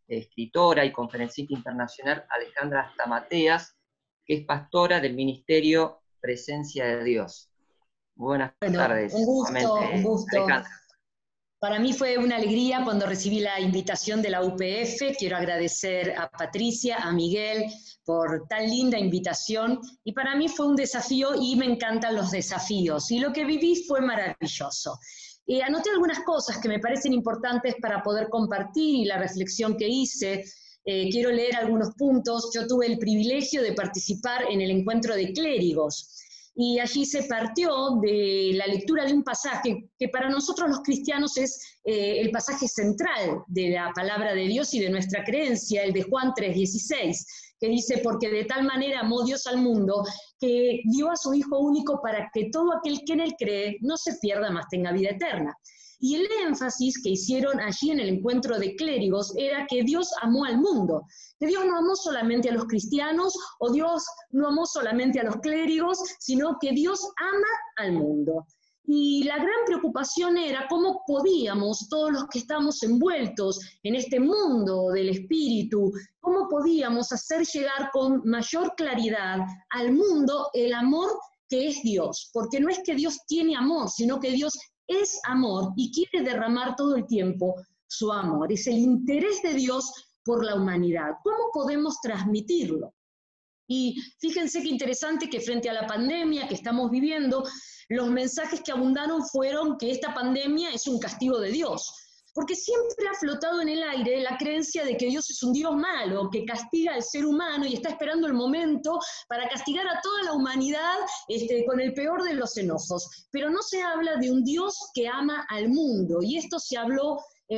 escritora y conferencista internacional Alejandra Stamateas, que es pastora del Ministerio Presencia de Dios. Buenas tardes. Un gusto. Alejandra. Para mí fue una alegría cuando recibí la invitación de la UPF. Quiero agradecer a Patricia, a Miguel, por tan linda invitación. Y para mí fue un desafío y me encantan los desafíos. Y lo que viví fue maravilloso. Anoté algunas cosas que me parecen importantes para poder compartir y la reflexión que hice. Quiero leer algunos puntos. Yo tuve el privilegio de participar en el encuentro de clérigos. Y allí se partió de la lectura de un pasaje que para nosotros los cristianos es el pasaje central de la palabra de Dios y de nuestra creencia, el de Juan 3:16, que dice: porque de tal manera amó Dios al mundo, que dio a su Hijo único para que todo aquel que en él cree no se pierda, mas tenga vida eterna. Y el énfasis que hicieron allí en el encuentro de clérigos era que Dios amó al mundo, que Dios no amó solamente a los cristianos, o Dios no amó solamente a los clérigos, sino que Dios ama al mundo. Y la gran preocupación era cómo podíamos, todos los que estamos envueltos en este mundo del espíritu, cómo podíamos hacer llegar con mayor claridad al mundo el amor que es Dios. Porque no es que Dios tiene amor, sino que Dios es amor y quiere derramar todo el tiempo su amor. Es el interés de Dios por la humanidad. ¿Cómo podemos transmitirlo? Y fíjense qué interesante que frente a la pandemia que estamos viviendo, los mensajes que abundaron fueron que esta pandemia es un castigo de Dios. Porque siempre ha flotado en el aire la creencia de que Dios es un Dios malo, que castiga al ser humano y está esperando el momento para castigar a toda la humanidad con el peor de los enojos. Pero no se habla de un Dios que ama al mundo, y esto se habló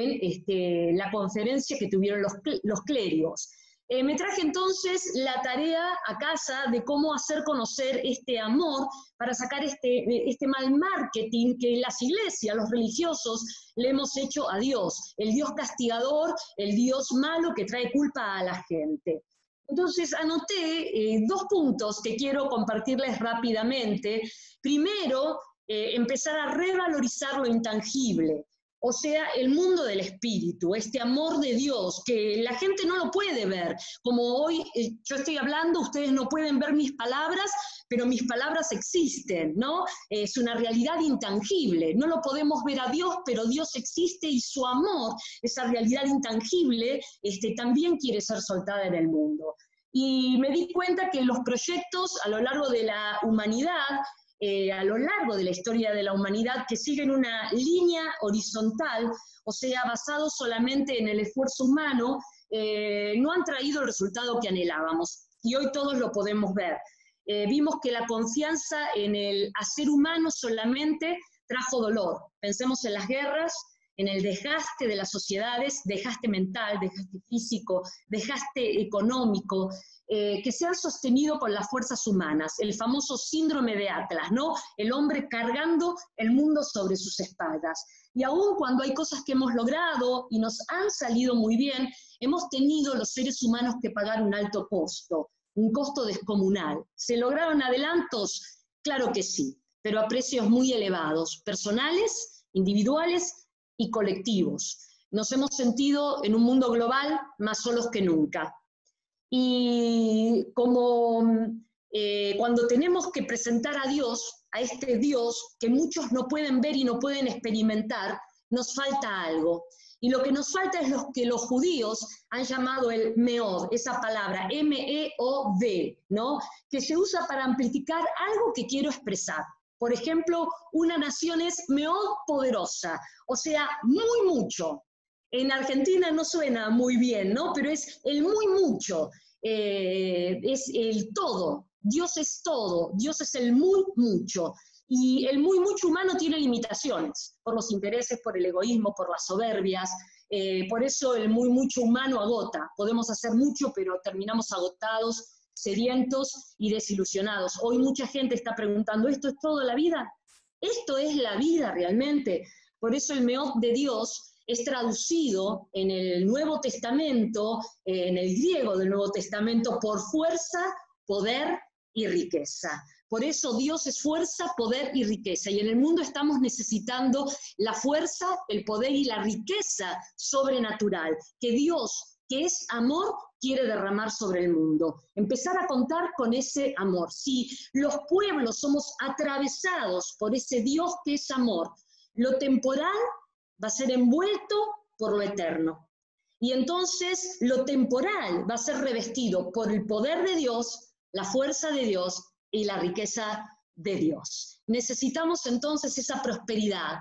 en la conferencia que tuvieron los clérigos. Me traje entonces la tarea a casa de cómo hacer conocer este amor para sacar este mal marketing que las iglesias, los religiosos, le hemos hecho a Dios, el Dios castigador, el Dios malo que trae culpa a la gente. Entonces anoté 2 puntos que quiero compartirles rápidamente. Primero, empezar a revalorizar lo intangible. O sea, el mundo del espíritu, este amor de Dios, que la gente no lo puede ver. Como hoy yo estoy hablando, ustedes no pueden ver mis palabras, pero mis palabras existen, ¿no? Es una realidad intangible. No lo podemos ver a Dios, pero Dios existe y su amor, esa realidad intangible, también quiere ser soltada en el mundo. Y me di cuenta que los proyectos a lo largo de la humanidad, a lo largo de la historia de la humanidad, que siguen una línea horizontal, o sea, basado solamente en el esfuerzo humano, no han traído el resultado que anhelábamos. Y hoy todos lo podemos ver. Vimos que la confianza en el hacer humano solamente trajo dolor. Pensemos en las guerras, en el desgaste de las sociedades, desgaste mental, desgaste físico, desgaste económico, que se han sostenido con las fuerzas humanas, el famoso síndrome de Atlas, ¿no? El hombre cargando el mundo sobre sus espaldas. Y aún cuando hay cosas que hemos logrado y nos han salido muy bien, hemos tenido los seres humanos que pagar un alto costo, un costo descomunal. ¿Se lograron adelantos? Claro que sí, pero a precios muy elevados, personales, individuales y colectivos. Nos hemos sentido en un mundo global más solos que nunca. Y como cuando tenemos que presentar a Dios, a este Dios que muchos no pueden ver y no pueden experimentar, nos falta algo. Y lo que nos falta es lo que los judíos han llamado el meod, esa palabra, M-E-O-D, ¿no? Que se usa para amplificar algo que quiero expresar. Por ejemplo, una nación es meod poderosa, o sea, muy mucho. En Argentina no suena muy bien, ¿no? Pero es el muy mucho, es el todo. Dios es todo, Dios es el muy mucho. Y el muy mucho humano tiene limitaciones, por los intereses, por el egoísmo, por las soberbias. Por eso el muy mucho humano agota. Podemos hacer mucho, pero terminamos agotados, sedientos y desilusionados. Hoy mucha gente está preguntando, ¿esto es toda la vida? ¿Esto es la vida realmente? Por eso el meod de Dios es traducido en el Nuevo Testamento, en el griego del Nuevo Testamento, por fuerza, poder y riqueza. Por eso Dios es fuerza, poder y riqueza. Y en el mundo estamos necesitando la fuerza, el poder y la riqueza sobrenatural que Dios que es amor, quiere derramar sobre el mundo. Empezar a contar con ese amor. Si los pueblos somos atravesados por ese Dios que es amor, lo temporal va a ser envuelto por lo eterno. Y entonces lo temporal va a ser revestido por el poder de Dios, la fuerza de Dios y la riqueza de Dios. Necesitamos entonces esa prosperidad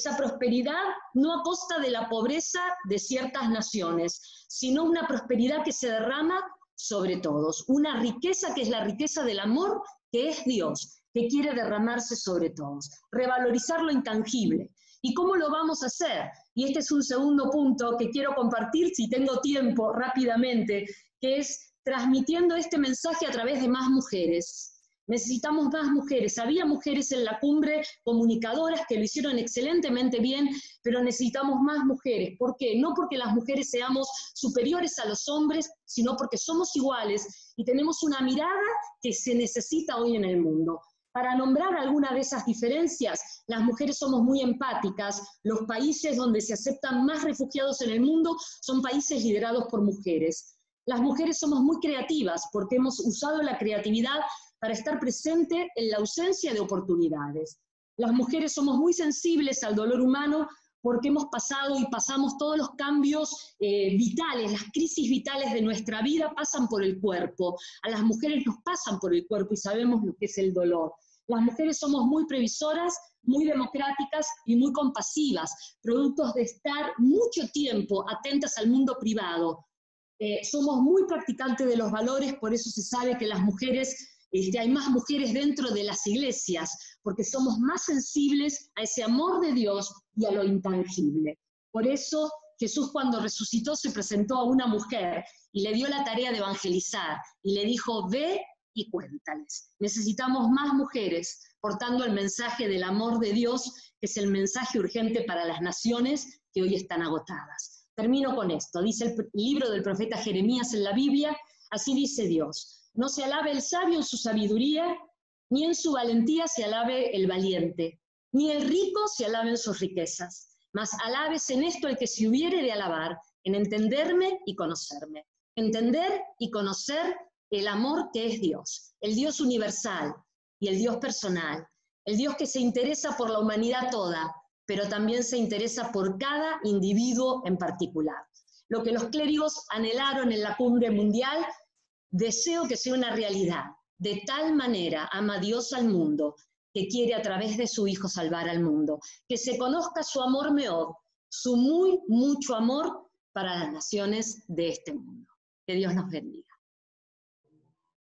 no a costa de la pobreza de ciertas naciones, sino una prosperidad que se derrama sobre todos, una riqueza que es la riqueza del amor, que es Dios, que quiere derramarse sobre todos, revalorizar lo intangible. ¿Y cómo lo vamos a hacer? Y este es un segundo punto que quiero compartir, si tengo tiempo, rápidamente, que es transmitiendo este mensaje a través de más mujeres. Necesitamos más mujeres. Había mujeres en la cumbre, comunicadoras, que lo hicieron excelentemente bien, pero necesitamos más mujeres. ¿Por qué? No porque las mujeres seamos superiores a los hombres, sino porque somos iguales y tenemos una mirada que se necesita hoy en el mundo. Para nombrar alguna de esas diferencias, las mujeres somos muy empáticas. Los países donde se aceptan más refugiados en el mundo son países liderados por mujeres. Las mujeres somos muy creativas porque hemos usado la creatividad para estar presente en la ausencia de oportunidades. Las mujeres somos muy sensibles al dolor humano porque hemos pasado y pasamos todos los cambios vitales, las crisis vitales de nuestra vida pasan por el cuerpo. A las mujeres nos pasan por el cuerpo y sabemos lo que es el dolor. Las mujeres somos muy previsoras, muy democráticas y muy compasivas, productos de estar mucho tiempo atentas al mundo privado. Somos muy practicantes de los valores, por eso se sabe que las mujeres, hay más mujeres dentro de las iglesias, porque somos más sensibles a ese amor de Dios y a lo intangible. Por eso Jesús, cuando resucitó, se presentó a una mujer y le dio la tarea de evangelizar y le dijo: ve y cuéntales. Necesitamos más mujeres portando el mensaje del amor de Dios, que es el mensaje urgente para las naciones que hoy están agotadas. Termino con esto. Dice el libro del profeta Jeremías en la Biblia, así dice Dios: no se alabe el sabio en su sabiduría, ni en su valentía se alabe el valiente, ni el rico se alabe en sus riquezas, mas alabes en esto el que se hubiere de alabar, en entenderme y conocerme. Entender y conocer el amor que es Dios, el Dios universal y el Dios personal, el Dios que se interesa por la humanidad toda, pero también se interesa por cada individuo en particular. Lo que los clérigos anhelaron en la cumbre mundial, deseo que sea una realidad. De tal manera ama Dios al mundo, que quiere a través de su Hijo salvar al mundo. Que se conozca su amor meod, su mucho amor para las naciones de este mundo. Que Dios nos bendiga.